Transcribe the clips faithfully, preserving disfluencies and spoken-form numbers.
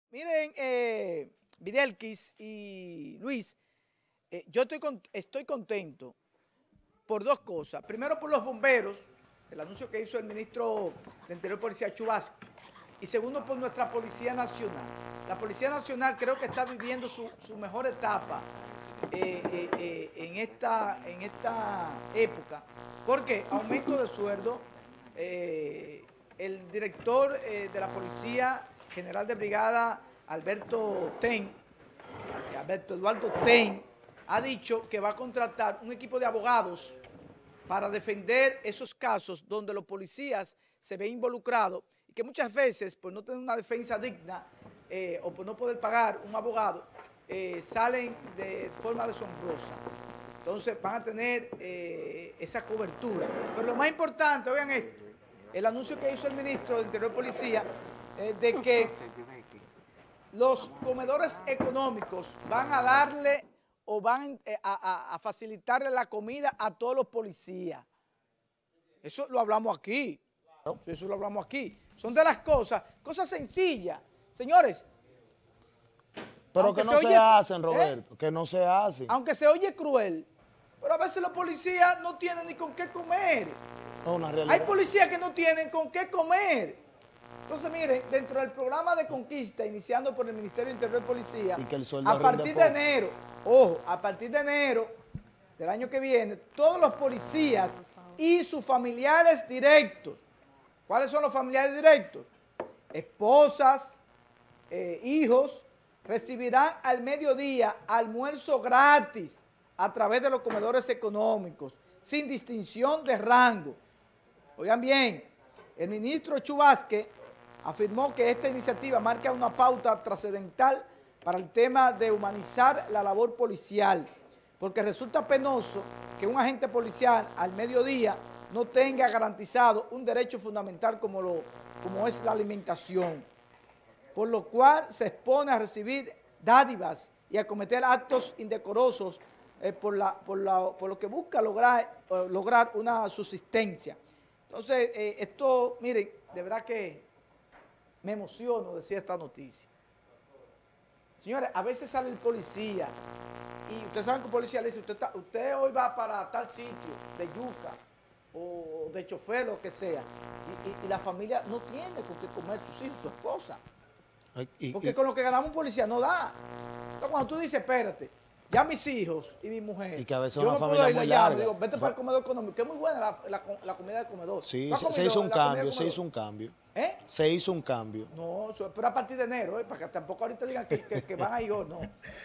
Miren, eh, Videlquis y Luis, eh, yo estoy, con, estoy contento por dos cosas. Primero por los bomberos, el anuncio que hizo el ministro de Interior Policía Chu Vázquez, y segundo por nuestra Policía Nacional. La Policía Nacional creo que está viviendo su, su mejor etapa eh, eh, eh, en, esta, en esta época, porque aumento de sueldo, eh, el director eh, de la Policía General de Brigada, Alberto Ten, Alberto Eduardo Ten, ha dicho que va a contratar un equipo de abogados para defender esos casos donde los policías se ven involucrados y que muchas veces, por no tener una defensa digna eh, o por no poder pagar un abogado, eh, salen de forma deshonrosa. Entonces van a tener eh, esa cobertura. Pero lo más importante, oigan esto, el anuncio que hizo el ministro de Interior y Policía, eh, de que los comedores económicos van a darle o van a, a, a facilitarle la comida a todos los policías. Eso lo hablamos aquí. Eso lo hablamos aquí. Son de las cosas, cosas sencillas. Señores. Pero que no se, se hacen, Roberto, ¿eh? Que no se hacen. Aunque se oye cruel, pero a veces los policías no tienen ni con qué comer. No, una realidad. Hay policías que no tienen con qué comer. Entonces, miren, dentro del programa de conquista, iniciando por el Ministerio de Interior y Policía, y que el sueldo a partir de enero, ojo, a partir de enero del año que viene, todos los policías y sus familiares directos, ¿cuáles son los familiares directos? Esposas, eh, hijos, recibirán al mediodía almuerzo gratis a través de los comedores económicos, sin distinción de rango. Oigan bien, el ministro Chu Vázquez afirmó que esta iniciativa marca una pauta trascendental para el tema de humanizar la labor policial, porque resulta penoso que un agente policial al mediodía no tenga garantizado un derecho fundamental como, lo, como es la alimentación, por lo cual se expone a recibir dádivas y a cometer actos indecorosos eh, por, la, por, la, por lo que busca lograr, eh, lograr una subsistencia. Entonces, eh, esto, miren, de verdad que me emociono decir esta noticia. Señores, a veces sale el policía y ustedes saben que el policía le dice, usted, está, usted hoy va para tal sitio de yuca o de chofer, lo que sea, y, y, y la familia no tiene con qué comer sus hijos, su esposa. Y, Porque y, con lo que ganamos un policía no da. Entonces cuando tú dices, espérate, ya mis hijos y mi mujer, y que a veces yo una no familia puedo ir muy allá, larga. digo, vete para el comedor económico, que es muy buena la, la, la comida del comedor. Sí, se, se hizo un cambio, se hizo un cambio. ¿Eh? Se hizo un cambio. No, pero a partir de enero, ¿eh? Para que tampoco ahorita digan que, que, que van a ir o no.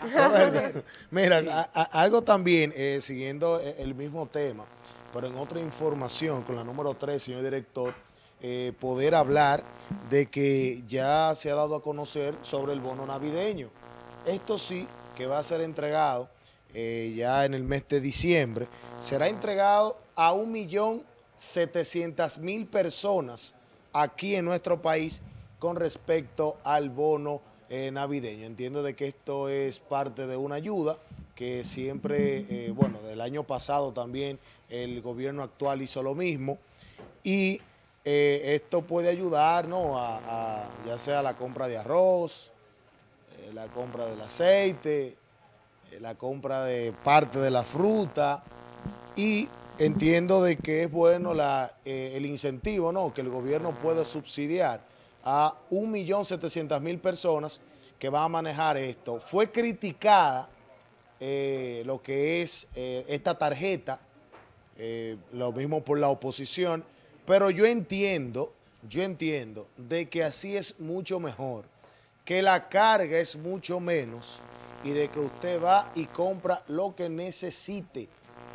Mira, sí. a, a, algo también, eh, siguiendo el mismo tema, pero en otra información, con la número tres, señor director, eh, poder hablar de que ya se ha dado a conocer sobre el bono navideño. Esto sí, que va a ser entregado eh, ya en el mes de diciembre, será entregado a un millón setecientas mil personas aquí en nuestro país con respecto al bono eh, navideño. Entiendo de que esto es parte de una ayuda que siempre, eh, bueno, del año pasado también el gobierno actual hizo lo mismo y eh, esto puede ayudar, ¿no? a, a ya sea la compra de arroz, eh, la compra del aceite, eh, la compra de parte de la fruta y entiendo de que es bueno la, eh, el incentivo, ¿no? Que el gobierno pueda subsidiar a un millón setecientas mil personas que van a manejar esto. Fue criticada eh, lo que es eh, esta tarjeta, eh, lo mismo por la oposición, pero yo entiendo, yo entiendo de que así es mucho mejor, que la carga es mucho menos y de que usted va y compra lo que necesite,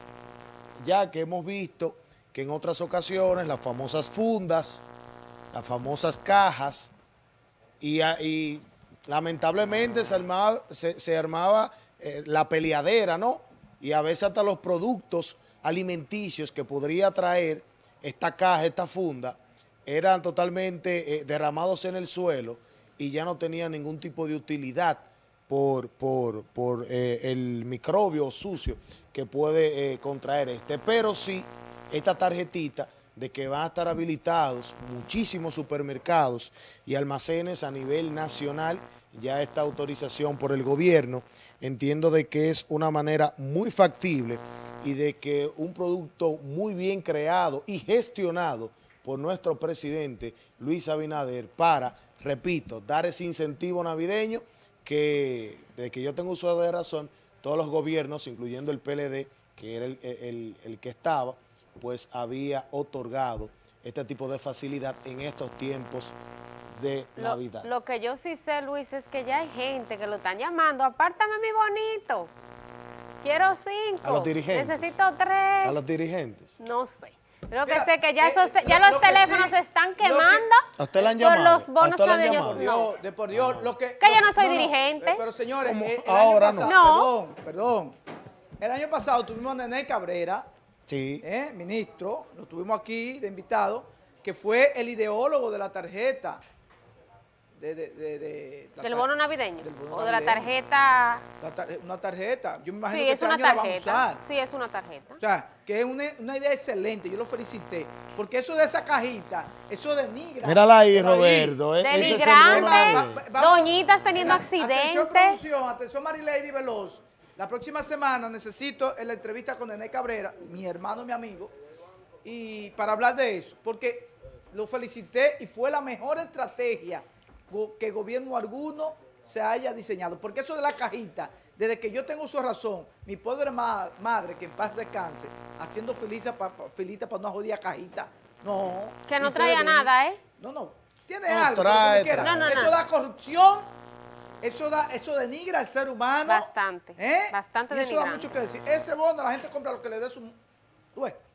ya que hemos visto que en otras ocasiones las famosas fundas, las famosas cajas, y, y lamentablemente se armaba, se, se armaba eh, la peleadera, ¿no? Y a veces hasta los productos alimenticios que podría traer esta caja, esta funda, eran totalmente eh, derramados en el suelo y ya no tenían ningún tipo de utilidad por, por, por eh, el microbio sucio que puede eh, contraer este. Pero sí, esta tarjetita de que van a estar habilitados muchísimos supermercados y almacenes a nivel nacional ya esta autorización por el gobierno, entiendo de que es una manera muy factible y de que un producto muy bien creado y gestionado por nuestro presidente Luis Abinader para, repito, dar ese incentivo navideño que, de que yo tengo uso de razón, todos los gobiernos, incluyendo el P L D, que era el, el, el que estaba, pues había otorgado este tipo de facilidad en estos tiempos de lo, Navidad. Lo que yo sí sé, Luis, es que ya hay gente que lo están llamando, apártame mi bonito, quiero cinco. A los dirigentes. Necesito tres. A los dirigentes. No sé. Creo que Mira, sé que ya, eh, esos, ya lo- los lo que teléfonos sí- se están lo que- quemando ¿A usted le han por llamado? los bonos ¿A usted le han navideños. llamado? De por Dios, de por Dios, lo que... Que yo no lo- soy dirigente. eh, pero señores, ¿Cómo? eh, el Ahora año no. pasado, No. perdón, perdón. El año pasado tuvimos a Nené Cabrera, Sí. eh, ministro, lo tuvimos aquí de invitado, que fue el ideólogo de la tarjeta. De, de, de, de- la Del tar- bono navideño del bono o de la navideño. tarjeta. La tar- una tarjeta. Yo me imagino Sí, que es este una año la vamos a tarjeta. usar. Sí, es una tarjeta. O sea, que es una, una idea excelente, yo lo felicité. Porque eso de esa cajita, eso denigra. Mírala ahí, Pero Roberto. eh, ese es el Denigrante. bono Va- navideño. va- vamos- Doñitas teniendo Atención, accidentes. producción, atención, Marilady Veloz. La próxima semana necesito en la entrevista con Nené Cabrera, mi hermano, mi amigo, y para hablar de eso, porque lo felicité y fue la mejor estrategia go- que gobierno alguno se haya diseñado. Porque eso de la cajita, desde que yo tengo su razón, mi pobre ma- madre, que en paz descanse, haciendo filita para filita para una jodida cajita, no. Que no ustedes traía ven. nada, ¿eh? No, no, tiene No, algo, trae, pero como quiera. trae. No, no, eso no. da corrupción, eso da, eso denigra al ser humano. Bastante, ¿eh? bastante Y eso da denigrante. mucho que decir. Ese bono la gente compra lo que le dé su... ¿Tú ves?